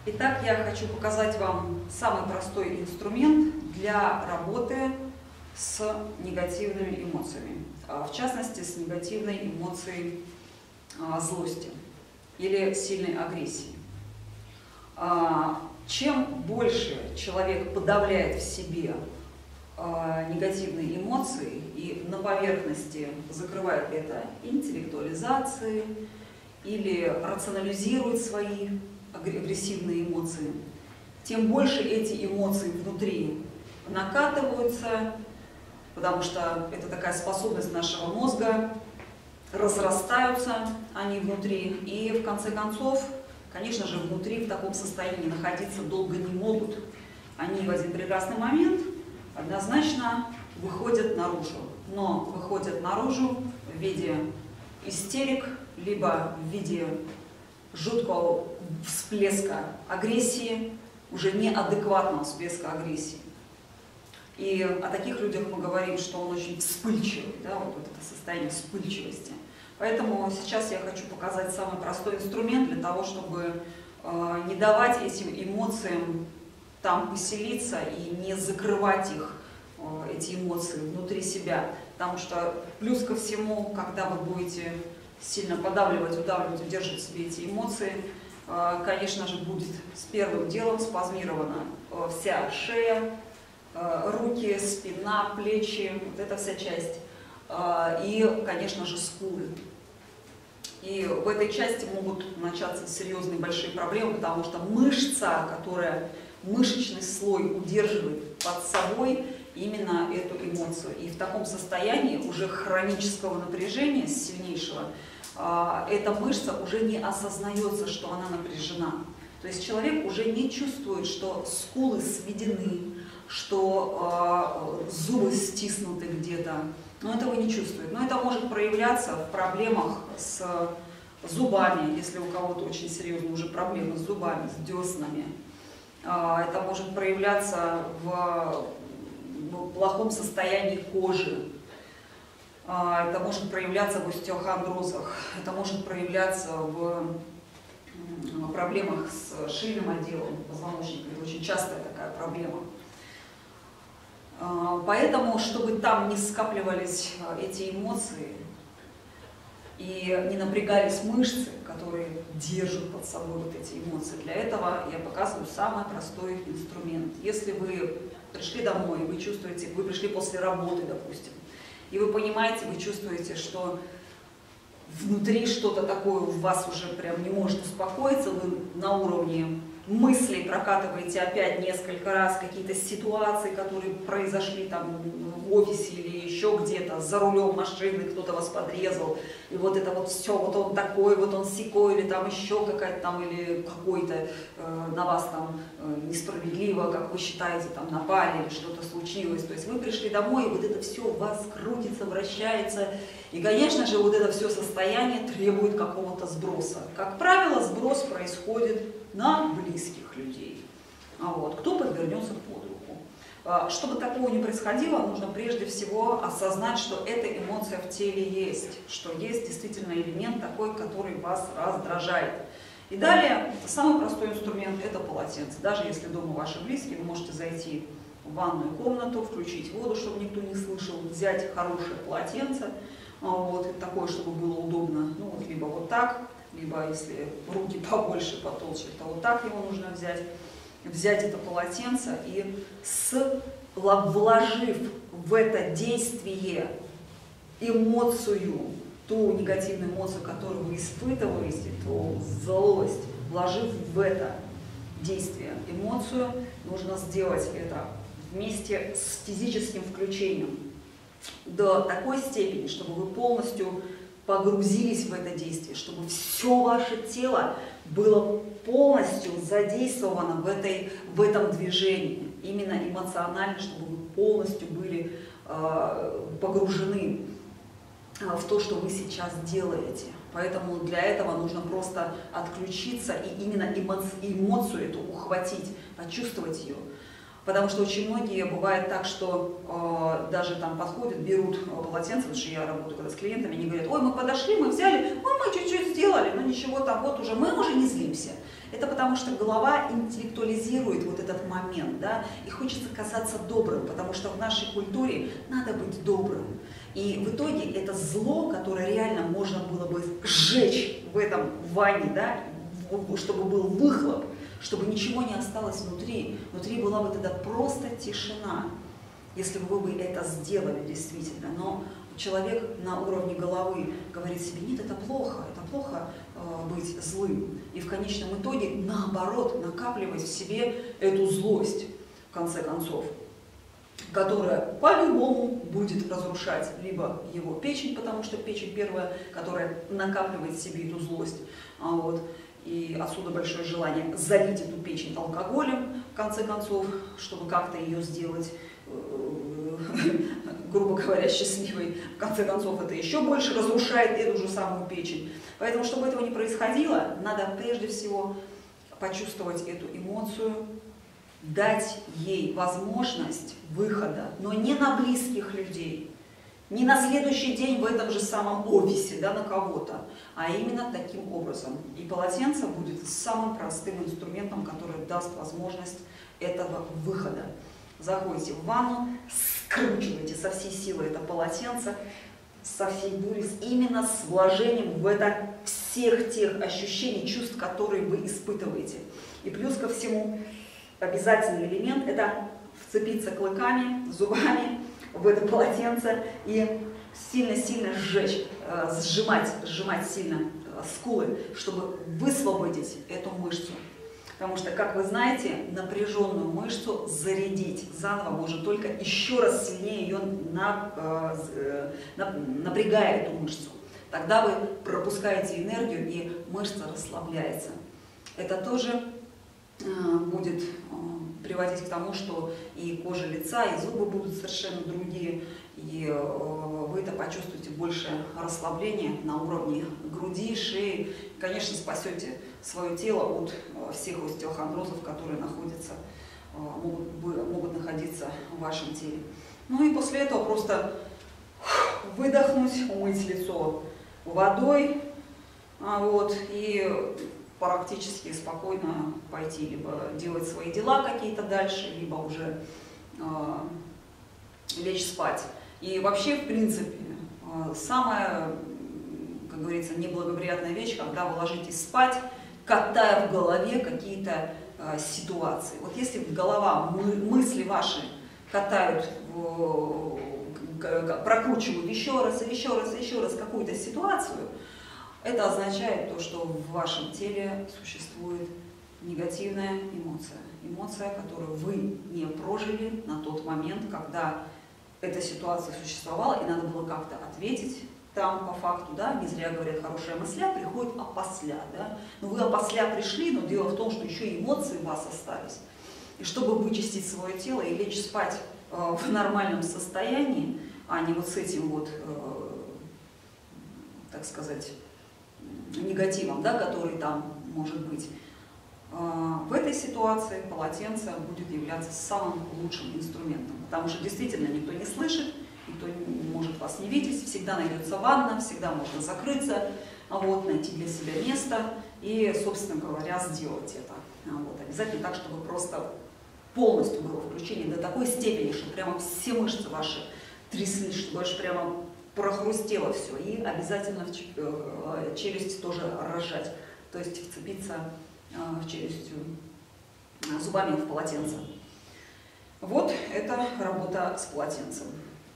Итак, я хочу показать вам самый простой инструмент для работы с негативными эмоциями. В частности, с негативной эмоцией злости или сильной агрессии. Чем больше человек подавляет в себе негативные эмоции и на поверхности закрывает это интеллектуализацией или рационализирует свои агрессивные эмоции, тем больше эти эмоции внутри накатываются, потому что это такая способность нашего мозга, разрастаются они внутри, и в конце концов, конечно же, внутри в таком состоянии находиться долго не могут. Они в один прекрасный момент однозначно выходят наружу, но выходят наружу в виде истерик, либо в виде жуткого всплеска агрессии, уже неадекватного всплеска агрессии. И о таких людях мы говорим, что он очень вспыльчивый, да, вот это состояние вспыльчивости. Поэтому сейчас я хочу показать самый простой инструмент для того, чтобы не давать этим эмоциям там поселиться и не закрывать их, эти эмоции, внутри себя. Потому что плюс ко всему, когда вы будете сильно подавливать, удавливать, удерживать в себе эти эмоции, конечно же, будет с первым делом спазмирована вся шея, руки, спина, плечи, вот эта вся часть, и, конечно же, скулы. И в этой части могут начаться серьезные большие проблемы, потому что мышца, которая мышечный слой удерживает под собой именно эту эмоцию. И в таком состоянии уже хронического напряжения, сильнейшего, эта мышца уже не осознается, что она напряжена. То есть человек уже не чувствует, что скулы сведены, что зубы стиснуты где-то. Но этого не чувствует. Но это может проявляться в проблемах с зубами, если у кого-то очень серьезные уже проблемы с зубами, с деснами. Это может проявляться в плохом состоянии кожи. Это может проявляться в остеохондрозах, это может проявляться в проблемах с шейным отделом позвоночника. Это очень частая такая проблема. Поэтому, чтобы там не скапливались эти эмоции и не напрягались мышцы, которые держат под собой вот эти эмоции, для этого я показываю самый простой инструмент. Если вы пришли домой, вы чувствуете, вы пришли после работы, допустим, и вы понимаете, вы чувствуете, что внутри что-то такое у вас уже прям не может успокоиться, вы на уровне мыслей прокатываете опять несколько раз какие-то ситуации, которые произошли там в офисе или еще где-то, за рулем машины кто-то вас подрезал, и вот это вот все, вот он такой, вот он сякой, или там еще какая-то там, или какой-то на вас там несправедливо, как вы считаете, там напали или что-то случилось. То есть вы пришли домой, и вот это все у вас крутится, вращается, и, конечно же, вот это все состояние требует какого-то сброса. Как правило, сброс происходит на близких людей. Кто подвернется под руку. Чтобы такого не происходило, нужно прежде всего осознать, что эта эмоция в теле есть, что есть действительно элемент такой, который вас раздражает. И далее, самый простой инструмент – это полотенце. Даже если дома ваши близкие, вы можете зайти в ванную комнату, включить воду, чтобы никто не слышал, взять хорошее полотенце, такое, чтобы было удобно, либо вот так, либо если руки побольше, потолще, то вот так его нужно взять. Взять это полотенце и, вложив в это действие эмоцию, ту негативную эмоцию, которую вы испытываете, ту злость, вложив в это действие эмоцию, нужно сделать это вместе с физическим включением до такой степени, чтобы вы полностью погрузились в это действие, чтобы все ваше тело было полностью задействовано в этом движении, именно эмоционально, чтобы вы полностью были погружены в то, что вы сейчас делаете. Поэтому для этого нужно просто отключиться и именно эмоцию эту ухватить, почувствовать ее. Потому что очень многие бывает так, что даже там подходят, берут полотенце, потому что я работаю когда с клиентами, они говорят: ой, мы подошли, мы взяли, ой, мы чуть-чуть сделали, но ничего там, вот уже, мы уже не злимся. Это потому что голова интеллектуализирует вот этот момент, да, и хочется казаться добрым, потому что в нашей культуре надо быть добрым. И в итоге это зло, которое реально можно было бы сжечь в этом ванне, да, чтобы был выхлоп, чтобы ничего не осталось внутри. Внутри была бы тогда просто тишина, если бы вы это сделали действительно. Но человек на уровне головы говорит себе: нет, это плохо быть злым. И в конечном итоге, наоборот, накапливать в себе эту злость, в конце концов, которая по-любому будет разрушать либо его печень, потому что печень первая, которая накапливает в себе эту злость, и отсюда большое желание залить эту печень алкоголем, в конце концов, чтобы как-то ее сделать, грубо говоря, счастливой. В конце концов, это еще больше разрушает эту же самую печень. Поэтому, чтобы этого не происходило, надо прежде всего почувствовать эту эмоцию, дать ей возможность выхода, но не на близких людей, не на следующий день в этом же самом офисе, да, на кого-то, а именно таким образом. И полотенце будет самым простым инструментом, который даст возможность этого выхода. Заходите в ванну, скручиваете со всей силы это полотенце, со всей дури, именно с вложением в это всех тех ощущений, чувств, которые вы испытываете. И плюс ко всему, обязательный элемент – это вцепиться клыками, зубами в это полотенце и сильно-сильно сжечь, сжимать сильно скулы, чтобы высвободить эту мышцу. Потому что, как вы знаете, напряженную мышцу зарядить заново можно только еще раз сильнее ее напрягая эту мышцу. Тогда вы пропускаете энергию, и мышца расслабляется. Это тоже будет приводить к тому, что и кожа лица, и зубы будут совершенно другие, и вы это почувствуете больше расслабления на уровне груди, шеи. И, конечно, спасете свое тело от всех остеохондрозов, которые могут находиться в вашем теле. Ну и после этого просто выдохнуть, умыть лицо водой, и практически спокойно пойти либо делать свои дела какие-то дальше, либо уже лечь спать. И вообще, в принципе, самая, как говорится, неблагоприятная вещь, когда вы ложитесь спать, катая в голове какие-то ситуации. Вот если голова, мысли ваши катают, прокручивают еще раз какую-то ситуацию, это означает то, что в вашем теле существует негативная эмоция. Эмоция, которую вы не прожили на тот момент, когда эта ситуация существовала, и надо было как-то ответить там по факту, да, не зря говорят, хорошая мысля приходит опосля, да. Но вы опосля пришли, но дело в том, что еще и эмоции у вас остались. И чтобы вычистить свое тело и лечь спать в нормальном состоянии, а не вот с этим вот, так сказать, негативом, да, который там может быть, в этой ситуации полотенце будет являться самым лучшим инструментом, потому что действительно никто не слышит, никто не может вас не видеть, всегда найдется ванна, всегда можно закрыться, найти для себя место и, собственно говоря, сделать это. Обязательно так, чтобы просто полностью было включение до такой степени, что прямо все мышцы ваши тряслись, чтобы аж прямо прохрустело все, и обязательно челюсть тоже разжать, то есть вцепиться в челюсть зубами в полотенце. Вот это работа с полотенцем.